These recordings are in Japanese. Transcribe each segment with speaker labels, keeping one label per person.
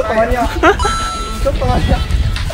Speaker 1: ょっと間に合う。ちょっと間に合う。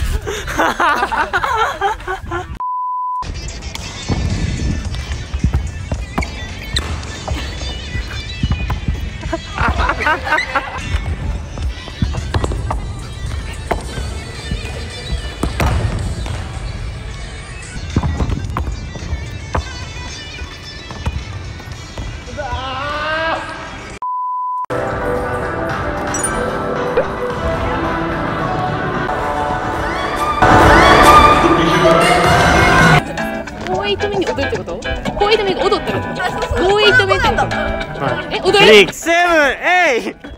Speaker 2: ボーイと目に踊るってこと？ボーイと目が踊ってるってこと？ボーイと目ってこと？え、踊る
Speaker 3: ？6、7、8。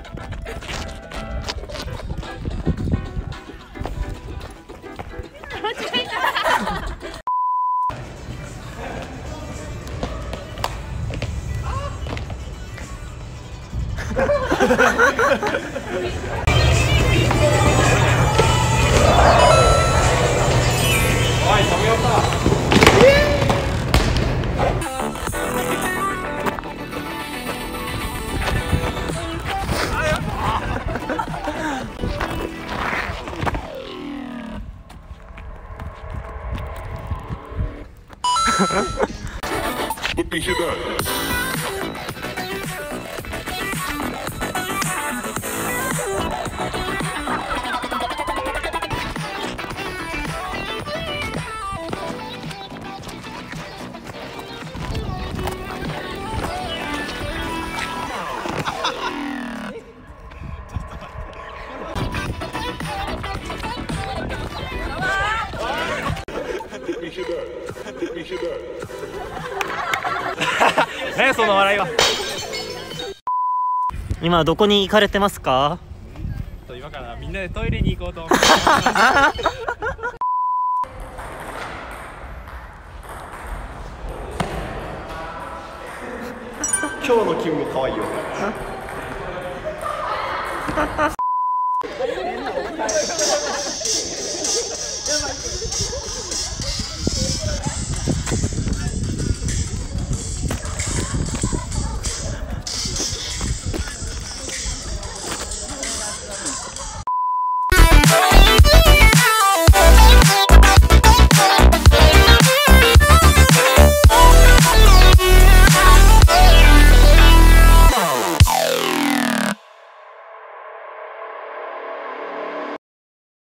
Speaker 4: 何その笑いは。
Speaker 3: 今どこに行かれてますか？
Speaker 4: 今からみんなでトイレに行こうと思って。
Speaker 1: 今日の君も可愛いよ。